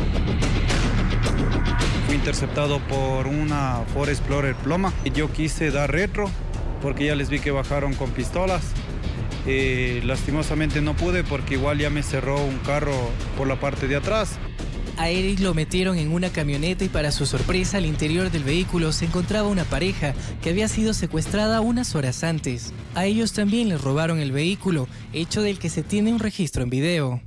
Fui interceptado por una Ford Explorer Ploma. Yo quise dar retro porque ya les vi que bajaron con pistolas. Eh, lastimosamente no pude porque igual ya me cerró un carro por la parte de atrás. A Eric lo metieron en una camioneta y para su sorpresa al interior del vehículo se encontraba una pareja que había sido secuestrada unas horas antes. A ellos también les robaron el vehículo, hecho del que se tiene un registro en video.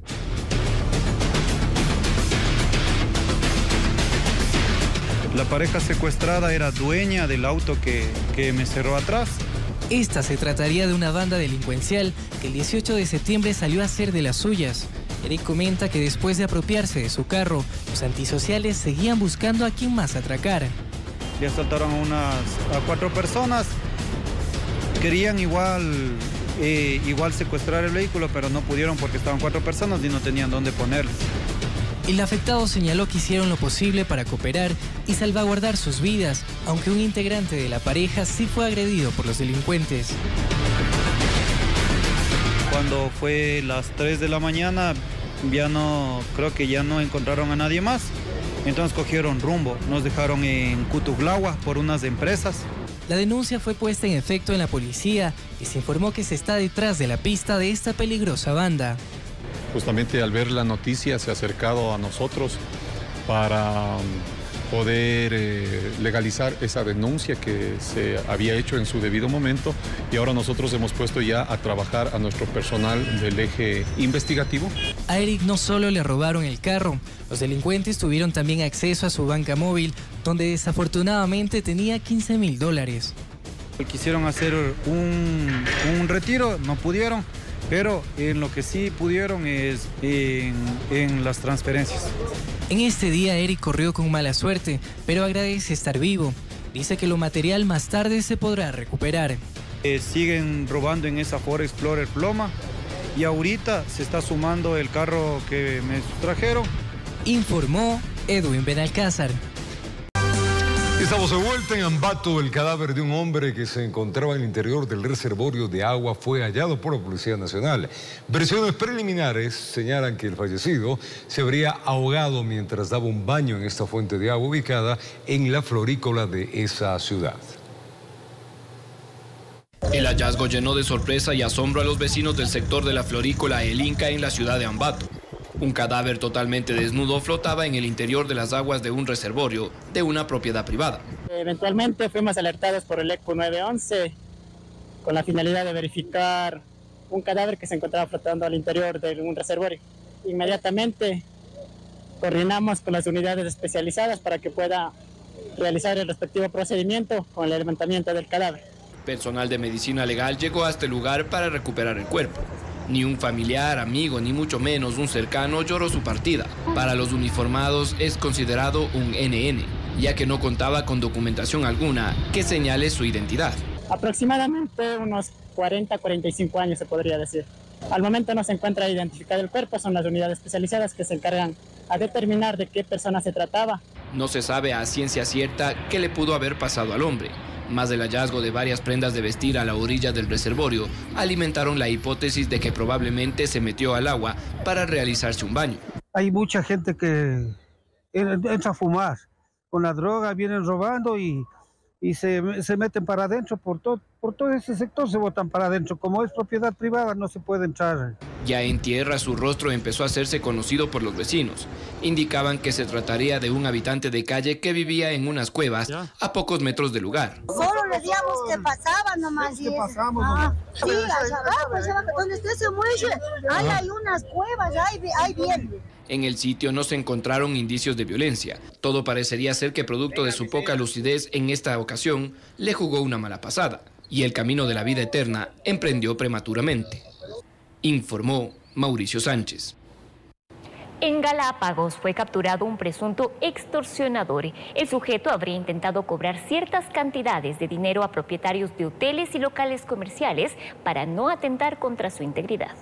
La pareja secuestrada era dueña del auto que, que me cerró atrás. Esta se trataría de una banda delincuencial que el dieciocho de septiembre salió a hacer de las suyas. Eric comenta que después de apropiarse de su carro, los antisociales seguían buscando a quien más atracar. Le asaltaron a unas a cuatro personas. Querían igual, eh, igual secuestrar el vehículo, pero no pudieron porque estaban cuatro personas y no tenían dónde ponerlos. El afectado señaló que hicieron lo posible para cooperar y salvaguardar sus vidas, aunque un integrante de la pareja sí fue agredido por los delincuentes. Cuando fue las tres de la mañana, ya no, creo que ya no encontraron a nadie más. Entonces cogieron rumbo, nos dejaron en Cutuglawa por unas empresas. La denuncia fue puesta en efecto en la policía y se informó que se está detrás de la pista de esta peligrosa banda. Justamente al ver la noticia se ha acercado a nosotros para poder eh, legalizar esa denuncia que se había hecho en su debido momento, y ahora nosotros hemos puesto ya a trabajar a nuestro personal del eje investigativo. A Eric no solo le robaron el carro, los delincuentes tuvieron también acceso a su banca móvil, donde desafortunadamente tenía quince mil dólares. Quisieron hacer un, un retiro, no pudieron, pero en lo que sí pudieron es en, en las transferencias. En este día Eric corrió con mala suerte, pero agradece estar vivo. Dice que lo material más tarde se podrá recuperar. Eh, siguen robando en esa Ford Explorer Ploma y ahorita se está sumando el carro que me trajeron. Informó Edwin Benalcázar. Estamos de vuelta en Ambato. El cadáver de un hombre que se encontraba en el interior del reservorio de agua fue hallado por la Policía Nacional. Versiones preliminares señalan que el fallecido se habría ahogado mientras daba un baño en esta fuente de agua ubicada en la florícola de esa ciudad. El hallazgo llenó de sorpresa y asombro a los vecinos del sector de la florícola El Inca en la ciudad de Ambato. Un cadáver totalmente desnudo flotaba en el interior de las aguas de un reservorio de una propiedad privada. Eventualmente fuimos alertados por el ECPO nueve once con la finalidad de verificar un cadáver que se encontraba flotando al interior de un reservorio. Inmediatamente coordinamos con las unidades especializadas para que pueda realizar el respectivo procedimiento con el levantamiento del cadáver. Personal de medicina legal llegó a este lugar para recuperar el cuerpo. Ni un familiar, amigo, ni mucho menos un cercano lloró su partida. Para los uniformados es considerado un ene ene, ya que no contaba con documentación alguna que señale su identidad. Aproximadamente unos cuarenta a cuarenta y cinco años se podría decir. Al momento no se encuentra identificado el cuerpo, son las unidades especializadas que se encargan a determinar de qué persona se trataba. No se sabe a ciencia cierta qué le pudo haber pasado al hombre. Más del hallazgo de varias prendas de vestir a la orilla del reservorio alimentaron la hipótesis de que probablemente se metió al agua para realizarse un baño. Hay mucha gente que entra a fumar. Con la droga vienen robando y, y se, se meten para adentro. Por todo, por todo ese sector se botan para adentro. Como es propiedad privada no se puede entrar. Ya en tierra su rostro empezó a hacerse conocido por los vecinos. Indicaban que se trataría de un habitante de calle que vivía en unas cuevas a pocos metros del lugar. Solo le decíamos que pasaba nomás. Sí, que pasamos ah, nomás. Sí, allá abajo, allá abajo, donde esté ese muelle, ahí hay unas cuevas, ahí, ahí viene. En el sitio no se encontraron indicios de violencia. Todo parecería ser que producto de su poca lucidez en esta ocasión le jugó una mala pasada y el camino de la vida eterna emprendió prematuramente. Informó Mauricio Sánchez. En Galápagos fue capturado un presunto extorsionador. El sujeto habría intentado cobrar ciertas cantidades de dinero a propietarios de hoteles y locales comerciales para no atentar contra su integridad.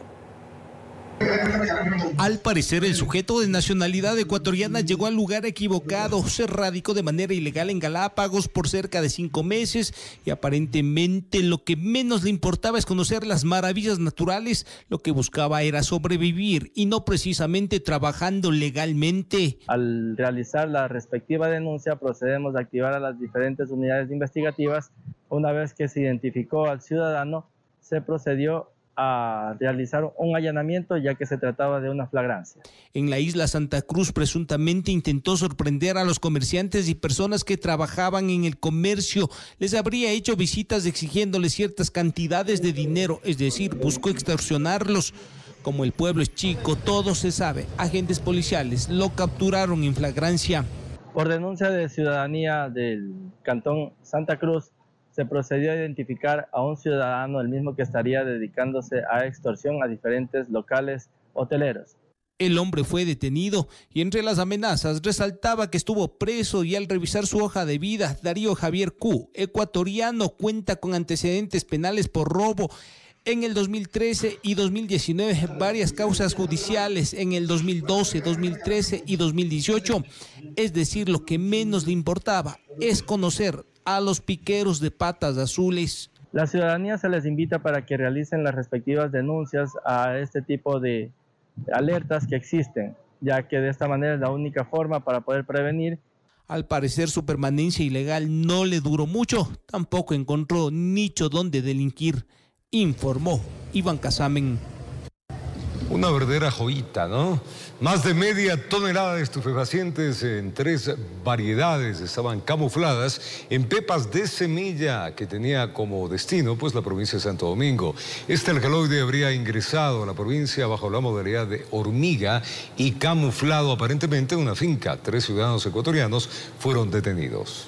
Al parecer, el sujeto de nacionalidad ecuatoriana llegó al lugar equivocado. Se radicó de manera ilegal en Galápagos por cerca de cinco meses y aparentemente lo que menos le importaba es conocer las maravillas naturales. Lo que buscaba era sobrevivir y no precisamente trabajando legalmente. Al realizar la respectiva denuncia, procedemos a activar a las diferentes unidades investigativas. Una vez que se identificó al ciudadano, se procedió a realizar un allanamiento, ya que se trataba de una flagrancia. En la isla Santa Cruz presuntamente intentó sorprender a los comerciantes y personas que trabajaban en el comercio. Les habría hecho visitas exigiéndoles ciertas cantidades de dinero, es decir, buscó extorsionarlos. Como el pueblo es chico, todo se sabe. Agentes policiales lo capturaron en flagrancia. Por denuncia de ciudadanía del Cantón Santa Cruz, se procedió a identificar a un ciudadano, el mismo que estaría dedicándose a extorsión a diferentes locales hoteleros. El hombre fue detenido y entre las amenazas resaltaba que estuvo preso, y al revisar su hoja de vida, Darío Javier Q, ecuatoriano, cuenta con antecedentes penales por robo. En el dos mil trece y dos mil diecinueve, varias causas judiciales en el dos mil doce, dos mil trece y dos mil dieciocho. Es decir, lo que menos le importaba es conocer a los piqueros de patas azules. La ciudadanía se les invita para que realicen las respectivas denuncias a este tipo de alertas que existen, ya que de esta manera es la única forma para poder prevenir. Al parecer su permanencia ilegal no le duró mucho, tampoco encontró nicho donde delinquir, informó Iván Casamen. Una verdadera joyita, ¿no? Más de media tonelada de estupefacientes en tres variedades estaban camufladas en pepas de semilla que tenía como destino pues la provincia de Santo Domingo. Este alcaloide habría ingresado a la provincia bajo la modalidad de hormiga y camuflado aparentemente en una finca. Tres ciudadanos ecuatorianos fueron detenidos.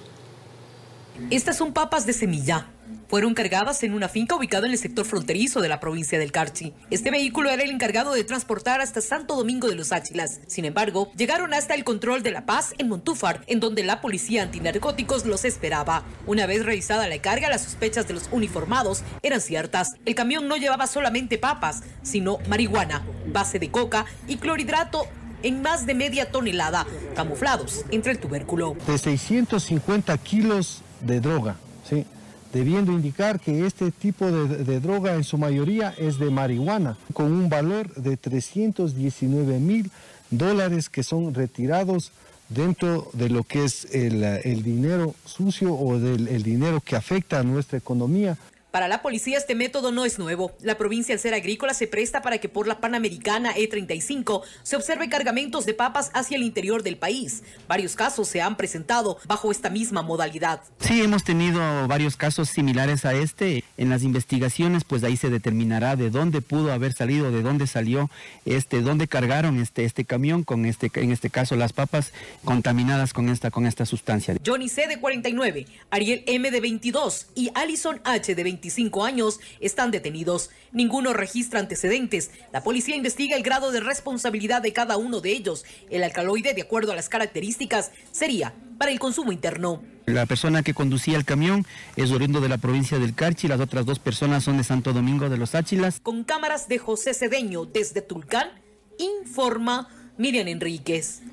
Estas son papas de semilla. Fueron cargadas en una finca ubicada en el sector fronterizo de la provincia del Carchi. Este vehículo era el encargado de transportar hasta Santo Domingo de los Áchilas. Sin embargo, llegaron hasta el control de La Paz en Montúfar, en donde la policía antinarcóticos los esperaba. Una vez revisada la carga, las sospechas de los uniformados eran ciertas. El camión no llevaba solamente papas, sino marihuana, base de coca y clorhidrato en más de media tonelada, camuflados entre el tubérculo. De seiscientos cincuenta kilos de droga, ¿sí? Debiendo indicar que este tipo de, de droga en su mayoría es de marihuana, con un valor de trescientos diecinueve mil dólares que son retirados dentro de lo que es el, el dinero sucio o del el dinero que afecta a nuestra economía. Para la policía este método no es nuevo. La provincia al ser agrícola se presta para que por la Panamericana E treinta y cinco se observe cargamentos de papas hacia el interior del país. Varios casos se han presentado bajo esta misma modalidad. Sí, hemos tenido varios casos similares a este. En las investigaciones, pues ahí se determinará de dónde pudo haber salido, de dónde salió, este, dónde cargaron este, este camión con este, en este caso las papas contaminadas con esta, con esta sustancia. Johnny C. de cuarenta y nueve, Ariel M. de veintidós y Alison H. de veinticinco años están detenidos. Ninguno registra antecedentes. La policía investiga el grado de responsabilidad de cada uno de ellos. El alcaloide, de acuerdo a las características, sería para el consumo interno. La persona que conducía el camión es oriundo de la provincia del Carchi, las otras dos personas son de Santo Domingo de los Áchilas. Con cámaras de José Cedeño desde Tulcán, informa Miriam Enríquez.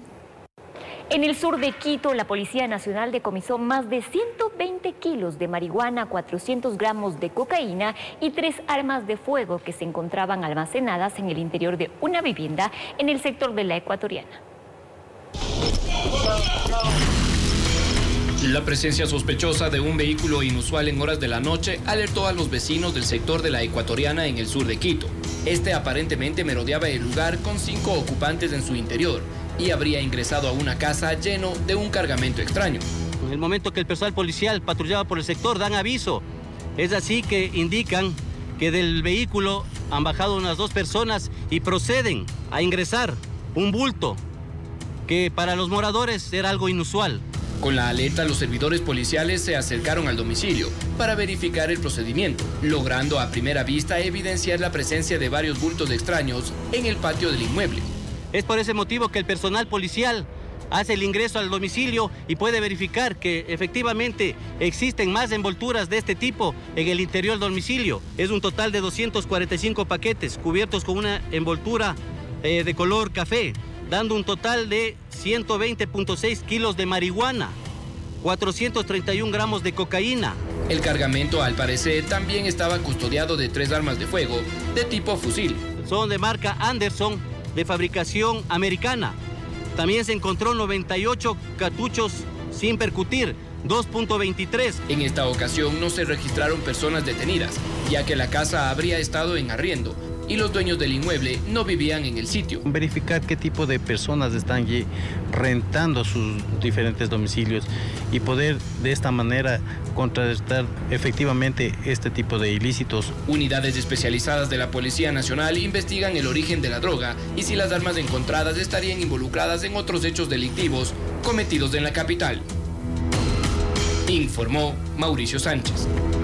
En el sur de Quito, la Policía Nacional decomisó más de ciento veinte kilos de marihuana, cuatrocientos gramos de cocaína y tres armas de fuego que se encontraban almacenadas en el interior de una vivienda en el sector de la Ecuatoriana. La presencia sospechosa de un vehículo inusual en horas de la noche alertó a los vecinos del sector de la Ecuatoriana en el sur de Quito. Este aparentemente merodeaba el lugar con cinco ocupantes en su interior y habría ingresado a una casa lleno de un cargamento extraño. En el momento que el personal policial patrullaba por el sector, dan aviso. Es así que indican que del vehículo han bajado unas dos personas y proceden a ingresar un bulto que para los moradores era algo inusual. Con la alerta, los servidores policiales se acercaron al domicilio para verificar el procedimiento, logrando a primera vista evidenciar la presencia de varios bultos extraños en el patio del inmueble. Es por ese motivo que el personal policial hace el ingreso al domicilio y puede verificar que efectivamente existen más envolturas de este tipo en el interior del domicilio. Es un total de doscientos cuarenta y cinco paquetes cubiertos con una envoltura eh, de color café, dando un total de ciento veinte punto seis kilos de marihuana, cuatrocientos treinta y un gramos de cocaína. El cargamento, al parecer, también estaba custodiado de tres armas de fuego de tipo fusil. Son de marca Anderson, de fabricación americana. También se encontró noventa y ocho cartuchos sin percutir, dos punto veintitrés. En esta ocasión no se registraron personas detenidas, ya que la casa habría estado en arriendo y los dueños del inmueble no vivían en el sitio. Verificar qué tipo de personas están allí rentando sus diferentes domicilios y poder de esta manera contrarrestar efectivamente este tipo de ilícitos. Unidades especializadas de la Policía Nacional investigan el origen de la droga y si las armas encontradas estarían involucradas en otros hechos delictivos cometidos en la capital. Informó Mauricio Sánchez.